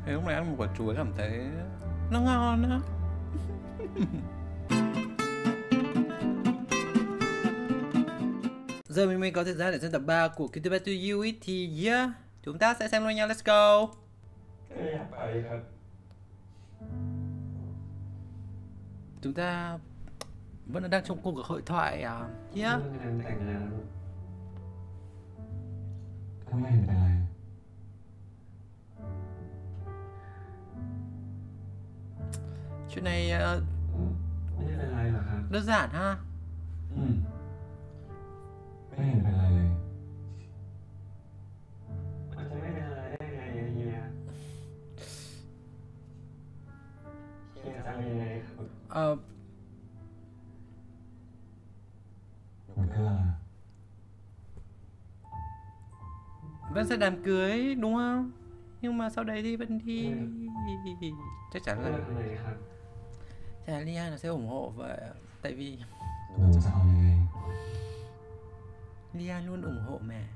Thế lúc này ăn một quả chuối cảm thấy nó ngon á. Giờ mình có thời gian để xem tập 3 của Goodbye to You ấy, thì yeah, chúng ta sẽ xem luôn nha, let's go. Chúng ta vẫn đang trong cuộc hội thoại à? Yeah. Chuyện này đơn giản ha. Vẫn sẽ đám cưới đúng không? Nhưng mà sau đấy thì vẫn đi. Chắc chắn là chả Lia nó sẽ ủng hộ vậy. Tại vì Lia luôn ủng hộ mà.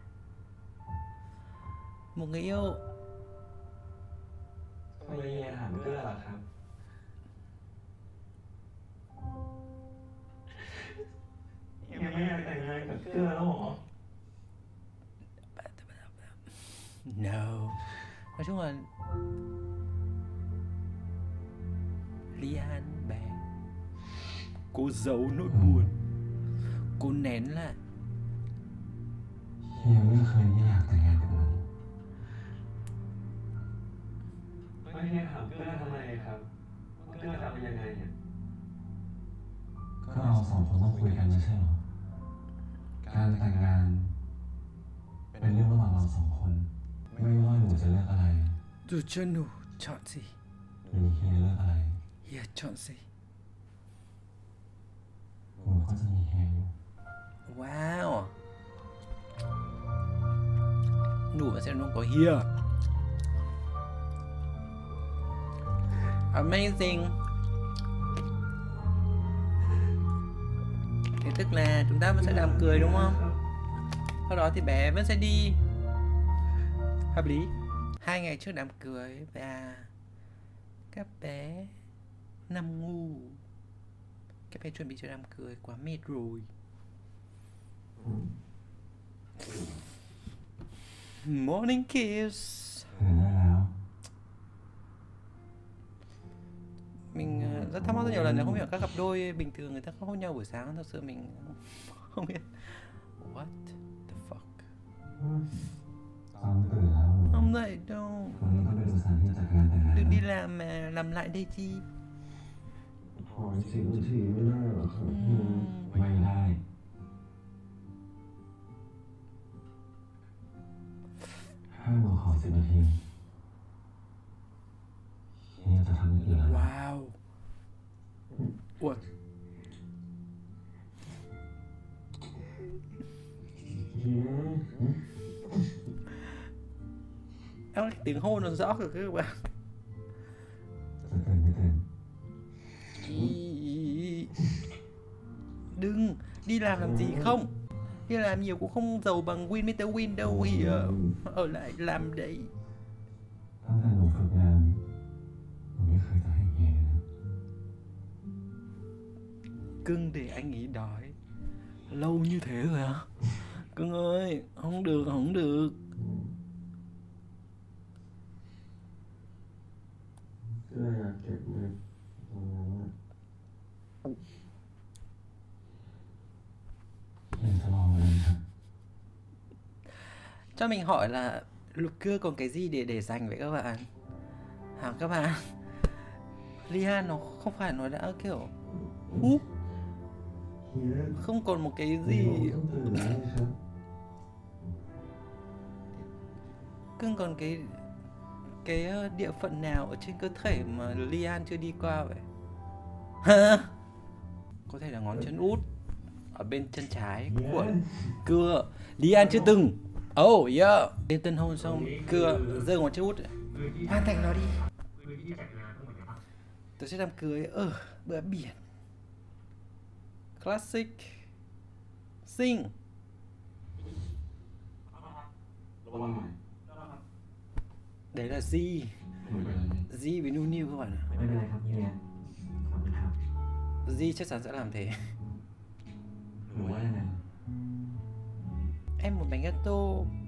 Một người yêu. No. Nói chung là Lian bé, cô giấu nỗi buồn, cô nén lại. Dù cho nụ chọn gì, Hiệp chọn gì. Wow. Nụ và sẽ luôn có Hiệp. Amazing. Thế tức là chúng ta vẫn sẽ đám cưới đúng không? Sau đó thì bé vẫn sẽ đi. Hợp lý. 2 ngày trước đám cưới và các bé nằm ngủ. Các bé chuẩn bị cho đám cưới quá mệt rồi. Morning kiss. Mình rất thắc mắc rất nhiều lần là không hiểu các cặp đôi bình thường người ta không hôn nhau buổi sáng. Thật sự mình không biết. What the fuck. Không dậy đâu. Đừng đi làm mà làm lại đây chi. Wow. Ủa. Em tiếng hôn nó rõ rồi các bạn. Đừng đi làm gì không. Đi làm nhiều cũng không giàu bằng Win Mr. Win đâu. Ở lại làm đấy. Cưng để anh ấy đói lâu như thế rồi hả? Cưng ơi, không được, không được. Cho mình hỏi là Lục Cưa còn cái gì để dành vậy các bạn? Hả các bạn? Lian nó không phải nó đã kiểu húp, không còn một cái gì. Cưng còn cái địa phận nào ở trên cơ thể mà Lian chưa đi qua vậy? Có thể là ngón chân út ở bên chân trái của Cưa. Lian chưa từng. Oh yeah. Lên tân hôn xong Cưa giơ ngón chân út. Hoàn thành nó đi. Tôi sẽ đám cưới ở bờ biển. Classic. Xinh. Đấy là gì? หลุยไปแล้วนี่ Di với Nunu các bạn ạ. ไม่เป็นไรครับเฮียขอบคุณครับ Di chắc chắn sẽ làm thế. หรือว่ายังไง Em một bánh gato.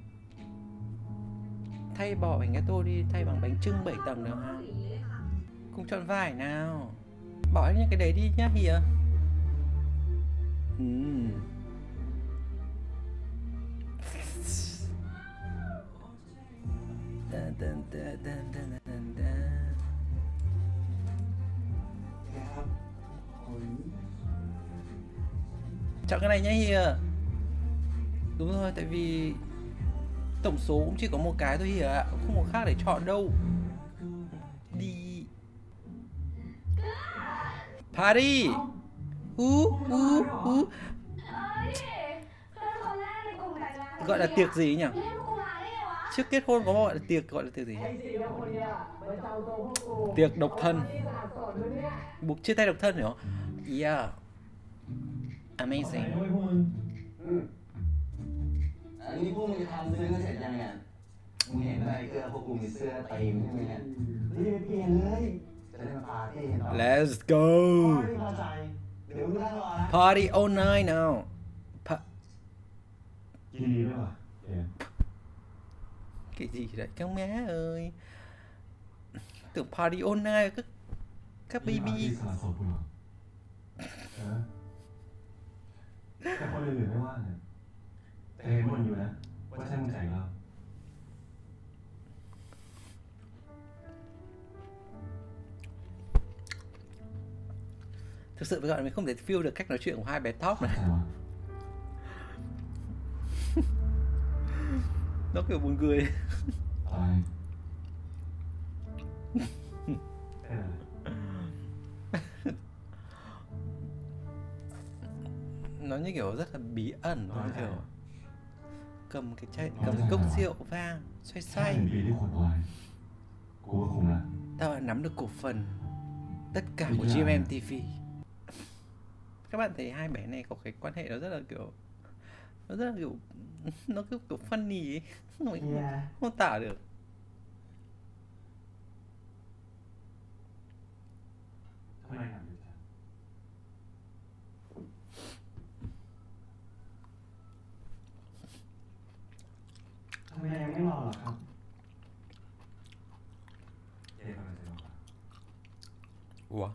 Thay bỏ bánh gato đi, thay bằng bánh chưng 7 tầng được không? Cùng chọn vải nào. Bỏ hết những cái đấy đi nhá Hìa. Dun, dun, dun, dun, dun, dun, dun. Chọn cái này nhá Hìa. Đúng rồi, tại vì tổng số cũng chỉ có một cái thôi Hìa ạ. Không có khác để chọn đâu. Đi. Party. Gọi là tiệc gì nhỉ? Trước kết hôn có gọi là tiệc, gọi là tiệc gì nhỉ? Tiệc độc thân. Buộc chia tay độc thân hiểu không? Yeah. Amazing. อันนี้พวกมึงจะทำซื้อกันเสร็จยังไงมึงเห็นอะไรเสื้อพวกกูมีเสื้อตีมใช่ไหมเนี่ยรีบเปลี่ยนเลยจะได้มาปาร์ตี้ต่อ Let's go. ไม่พอใจเดี๋ยวมึงนั่งรอนะ Party all night now. ยินดีด้วยว่ะเฮีย Cái gì đấy các má ơi. Tưởng party all night các นี่ปาร์ตี้ baby. สละโสดกูเหรอแต่คนอื่นๆไม่ว่าเนี่ยแต่เห็นบ่นอยู่นะว่าใช่มึงใจเรา Thực sự với các bạn mình không thể feel được cách nói chuyện của hai bé top này. เข้าใจวะ Nó kiểu buồn cười. อะไรเป็นอะไร Nó như kiểu rất là bí ẩn. Nó Nói kiểu sao? cầm cái chai, Nói cầm cái sao cốc hả? rượu vang xoay แค่ xoay. 1 ปีที่ขนเอาไว้กูก็คุ้มละ Ta đã nắm được cổ phần tất cả của Đúng rồi. GMMTV. Các bạn thấy hai bé này có cái quan hệ nó rất là kiểu, nó rất là kiểu nó kiểu funny ấy. Mình không tả được. ทำไมถามอยู่จ้ะทำไมยังไม่รอหรอครับเจ๊กำลังจะรอปะ Ủa?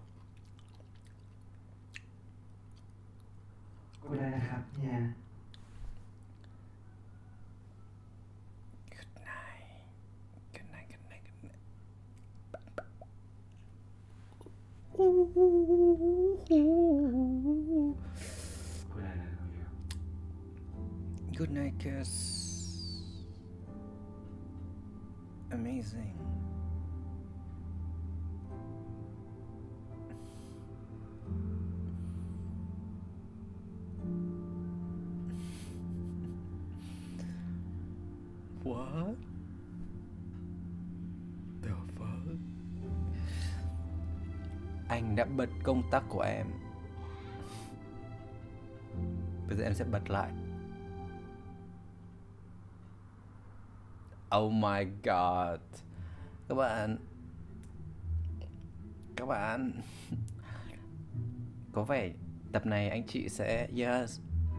กูได้นะครับเฮีย Good night. Good night, good night, good night. กูได้นะน้องเดียว Good night, kiss. Amazing. What the fuck? Anh đã bật công tắc của em. Bây giờ em sẽ bật lại. Oh my god. Các bạn có vẻ tập này anh chị sẽ yes.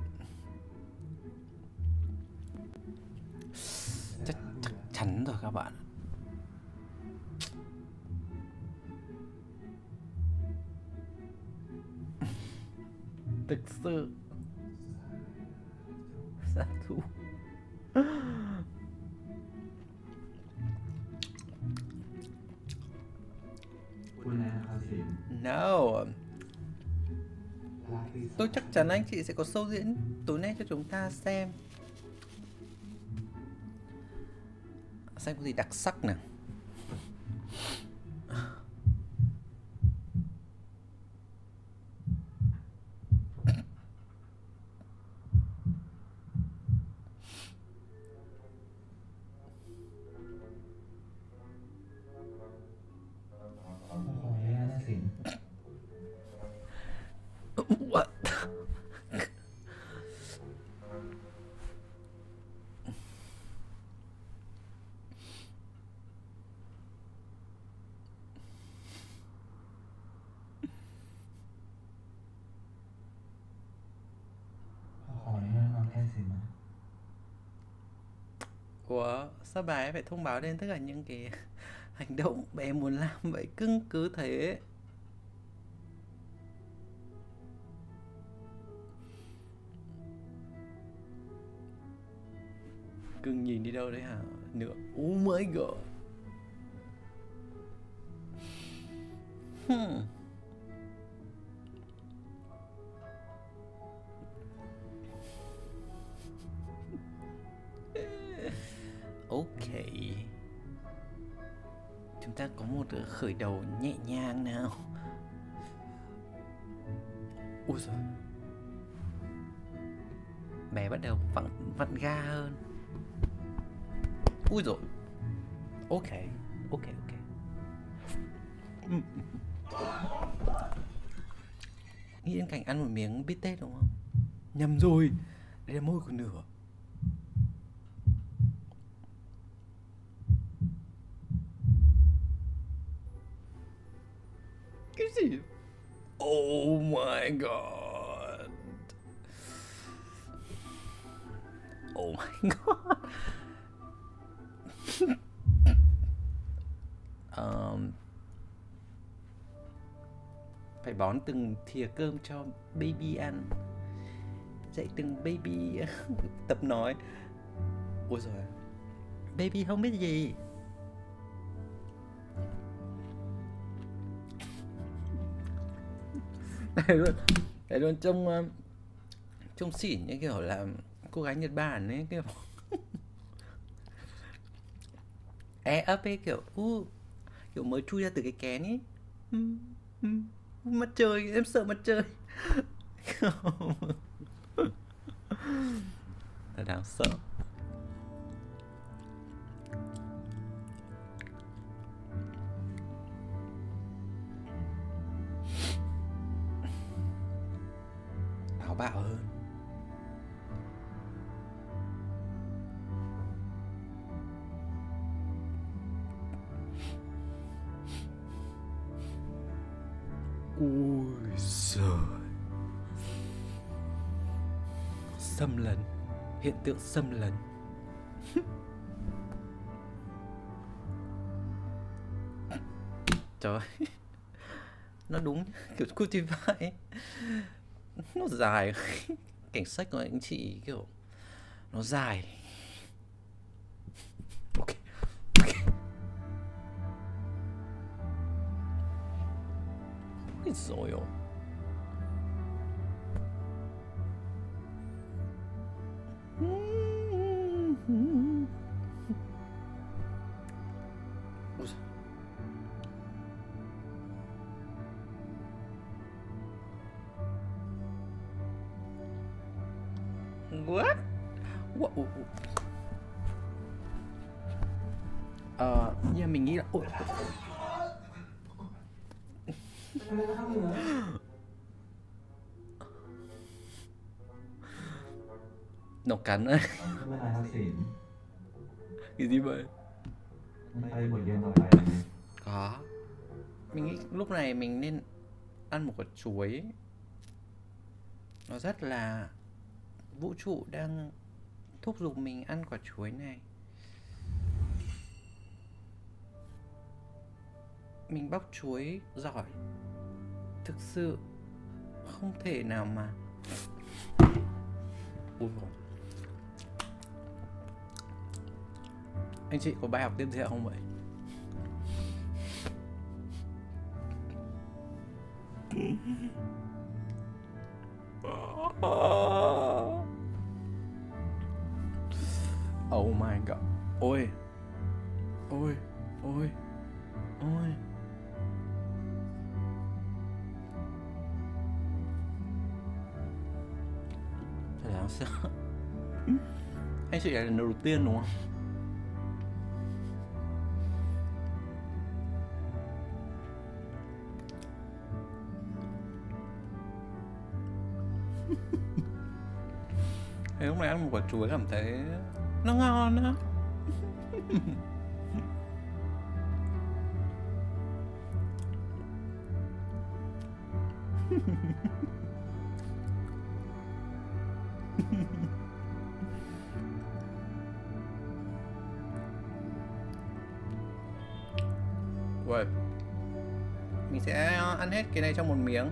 Chắc chắn rồi các bạn. Thực sự sát thủ. No. Tôi chắc chắn anh chị sẽ có show diễn tối nay cho chúng ta xem. Xem có gì đặc sắc nào. What? Sao bà ấy phải thông báo lên tất cả những cái hành động bé muốn làm vậy cưng cứ thế? Cưng nhìn đi đâu đấy hả? Nữa. Oh my god. Ok. Chúng ta có một khởi đầu nhẹ nhàng nào. Ui giời. Bé bắt đầu vặn ga hơn. Ui dồi. Ok. Ok. Nghĩ đến cảnh ăn một miếng bít tết đúng không? Nhầm rồi. Đây là môi của nửa. Cái gì? Oh my god. Oh my god. Phải bón từng thìa cơm cho baby ăn. Dạy từng baby tập nói. Ôi giời. Baby không biết gì. Đây luôn trông xỉn như kiểu là cô gái Nhật Bản ấy, kiểu ấp ấy, kiểu kiểu mới chui ra từ cái kén ấy. Mặt trời, em sợ mặt trời. Thật đáng sợ. Táo bạo hơn. Ui giời. Xâm lấn. Hiện tượng xâm lấn. Trời. Nó đúng kiểu Cutivai ấy. Nó dài. Cảnh sách của anh chị kiểu nó dài. Ok. Ôi dồi ôi. What? What? Nhưng mình nghĩ là ôi. Nó cắn ấy. Khôngเป็นไรครับศิลป์ Cái gì vậy? ไปบทเรียนต่อไปไหม Có. Mình nghĩ lúc này mình nên ăn một quả chuối. Nó rất là vũ trụ đang thúc giục mình ăn quả chuối này. Mình bóc chuối giỏi. Thực sự không thể nào mà. Ui dồi. Anh chị có bài học tiếp theo không vậy? Oh my god. Ôi. Ôi. Ôi. Ôi. Thật đáng sợ. Anh chị là lần đầu tiên đúng không? Thế lúc này ăn một quả chuối cảm thấy nó ngon á. Uầy. Mình sẽ ăn hết cái này trong một miếng.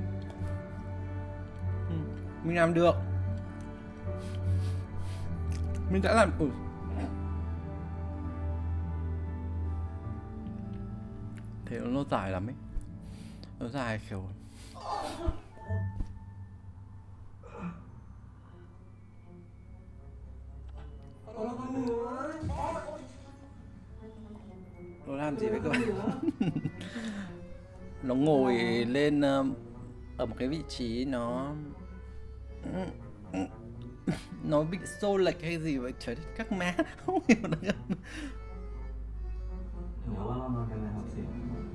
Mình làm được. Mình đã làm. Thế nó dài lắm ấy. Nó dài kiểu nó làm gì vậy cơ? Nó ngồi lên ở một cái vị trí nó bị xô lệch hay gì vậy trời đất, các má không hiểu được. หรือว่าเรานอนกันนะครับสิ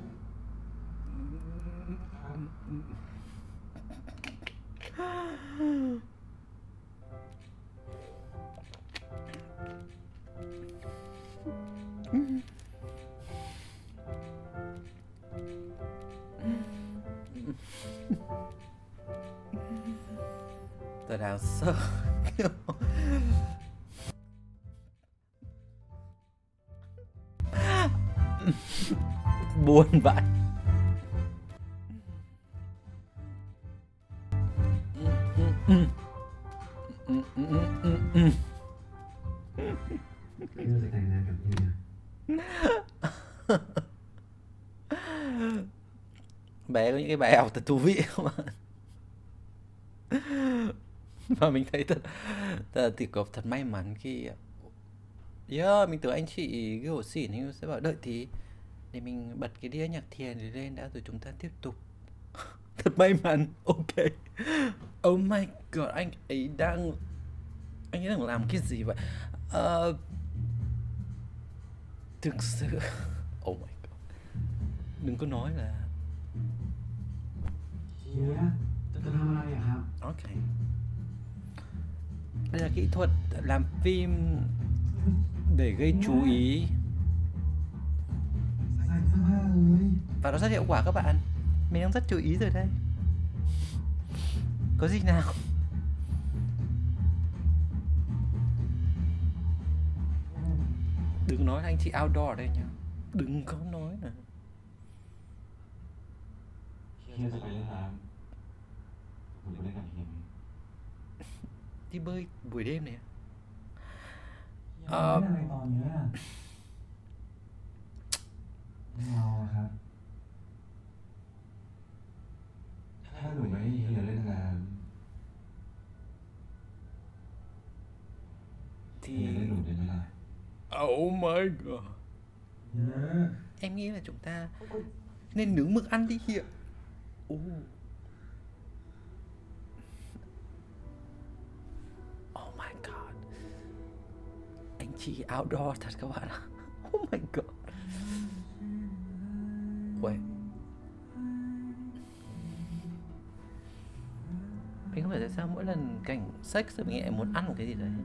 Thật đáng sợ. Buồn vậy. Chưa được thành ra gặp như Bé có những cái bài học thật thú vị không ạ? Và mình thấy thật thật may mắn khi mình tưởng anh chị kiểu xỉn nhưng sẽ bảo đợi tí để mình bật cái đĩa nhạc thiền để lên đã rồi chúng ta tiếp tục. Thật may mắn. Ok. Oh my god, anh ấy đang làm cái gì vậy? Thực sự oh my god, đừng có nói là เฮียจะทำอะไรอะครับ ok. Đây là kỹ thuật làm phim để gây chú ý ใส่เสื้อผ้าเลย và nó rất hiệu quả các bạn. Mình đang rất chú ý rồi đây. Có gì nào? Đừng nói là anh chị outdoor ở đây nhá. Đừng có nói nè. เฮียจะไปเล่นน้ำผมไปเล่นกับเฮียไหม Đi bơi buổi đêm này. เล่นอะไรตอนนี้ไม่เอาครับถ้าหนูไม่ให้เฮียเล่นน้ำเฮีย Thì เล่นหนูได้ไหมล่ะ oh my god. เฮีย Em nghĩ là chúng ta nên nướng mực ăn đi Hiệp. Oh my god. Anh chị outdoor thật các bạn ạ. Oh my god. Wait. Mình không hiểu tại sao mỗi lần cảnh sex mình nghĩ em muốn ăn một cái gì đấy.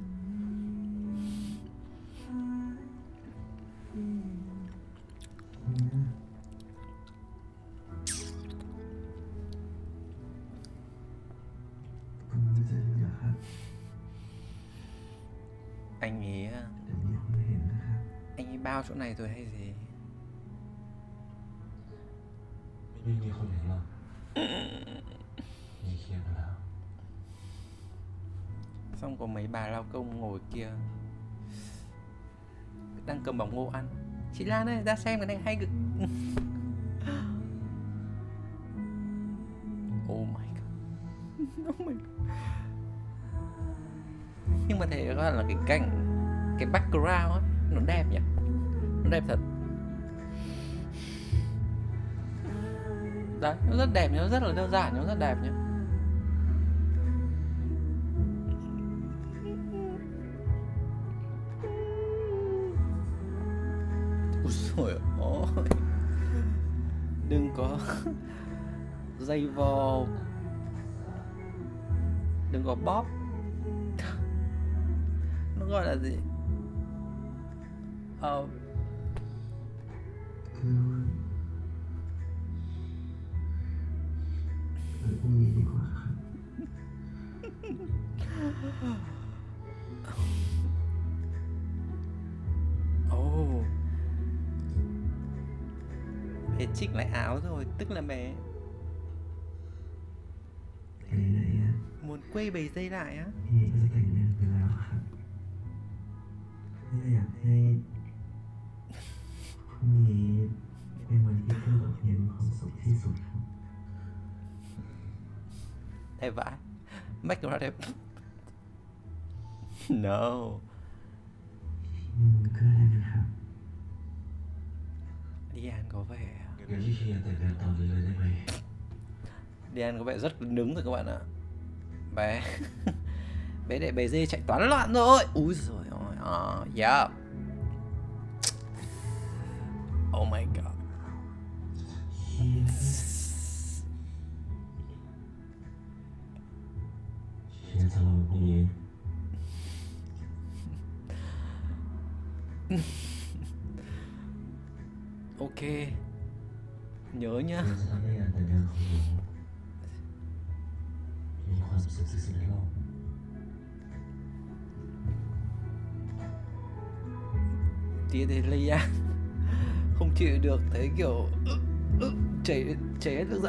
Anh ấy bao chỗ này rồi hay gì? ไม่มีคนเห็นหรอกเฮียเคลียร์กันแล้ว Xong có mấy bà lao công ngồi kia đang cầm bỏng ngô ăn. Chị Lan ơi, ra xem cái này hay cực. Oh my god. Oh my god. Nhưng mà thế là cái cảnh, cái background ấy, nó đẹp nhỉ? Nó đẹp thật. Đấy, nó rất đẹp, nó rất là đơn giản, nó rất đẹp nhá. Ôi trời ơi. Đừng có dây vò. Đừng có bóp. Nó gọi là gì? พรุ่งนี้ดีกว่าครับ Oh. Bé chỉnh lại áo rồi, tức là bé ไหนๆอ่ะ muốn quay bầy dây lại á. พี่ก็จะแต่งงานไปแล้วครับพี่อยากให้พรุ่งนี้เป็นวันที่พี่กับเพียรมีความสุขที่สุดครับ Đẹp vãi. Make nó đẹp. No. ก็ได้ไหมครับ Dian có vẻ เดี๋ยวที่เชียร์แต่งงานตอนนี้เลยได้ไหม Dian có vẻ rất đứng rồi các bạn ạ. Bé bé để bầy dê chạy toán loạn rồi. Úi giời ơi. Yeah. Oh my god. เชียร์จะลงพรุ่งนี้ Ok. Nhớ เชี nhá. ยร์จะทำให้งานแต่งงานของหนูมีความสุขที่สุดในโลก Tí thì Lia không chịu được, thấy kiểu chảy hết nước ra.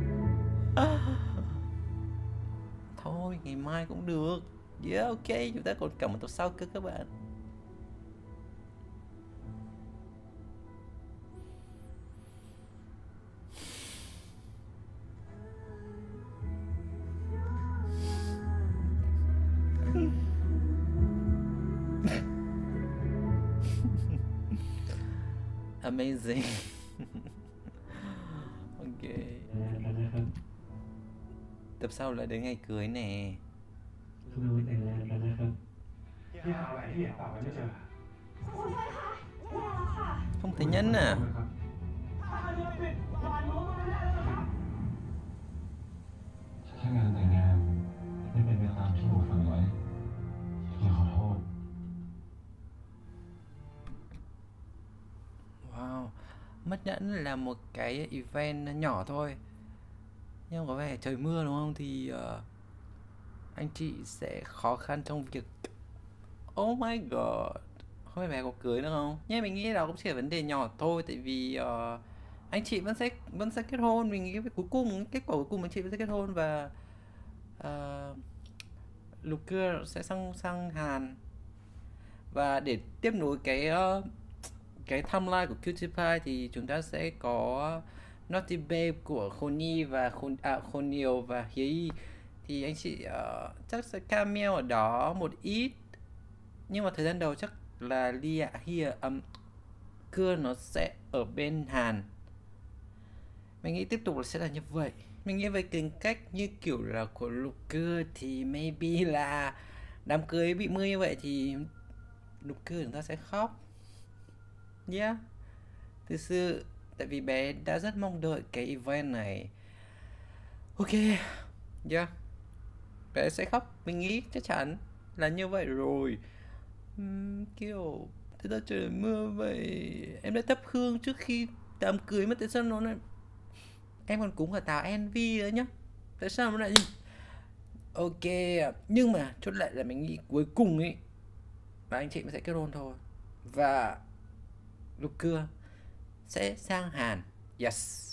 Thôi ngày mai cũng được. Yeah, ok, chúng ta còn cả một tập sau cơ các bạn. Amazing. Ok. Tập sau là đến ngày cưới nè. เราแต่งงานกันนะครับที่หาแหวนที่เห็นเปล่าไม่เจอ Không thấy nhẫn à? ถ้างานแต่งงานไม่เป็นไปตามที่หนูฝันไว้เชียร์ขอโทษ Wow. Mất nhẫn là một cái event nhỏ thôi. Nhưng có vẻ trời mưa đúng không? Thì anh chị sẽ khó khăn trong việc. Oh my god. Không phải bé có cưới nữa không? Nhưng mình nghĩ đó cũng chỉ là vấn đề nhỏ thôi. Tại vì anh chị vẫn sẽ kết hôn. Mình nghĩ cuối cùng, kết quả cuối cùng anh chị vẫn sẽ kết hôn. Và Lục Cưa sẽ sang Hàn. Và để tiếp nối cái timeline của Cutie Pie thì chúng ta sẽ có Naughty Babe của Khôn Nhi và Khôn Nhiều và Hiếu. Thì anh chị chắc sẽ cameo ở đó một ít. Nhưng mà thời gian đầu chắc là Cưa nó sẽ ở bên Hàn. Mình nghĩ tiếp tục là sẽ là như vậy. Mình nghĩ về tính cách như kiểu là của Lục Cưa thì maybe là đám cưới bị mưa như vậy thì Lục Cưa chúng ta sẽ khóc. Yeah. Thực sự tại vì bé đã rất mong đợi cái event này. Ok. Yeah. Bé sẽ khóc. Mình nghĩ chắc chắn là như vậy rồi. Kiểu thế ra trời mưa vậy. Em đã thắp hương trước khi đám cưới mà tại sao nó lại. Em còn cúng cả táo Envy nữa nhá. Tại sao nó lại. Ok. Nhưng mà chốt lại là mình nghĩ cuối cùng ấy và anh chị mới sẽ kết hôn thôi. Và Lục Cưa sẽ sang Hàn. Yes.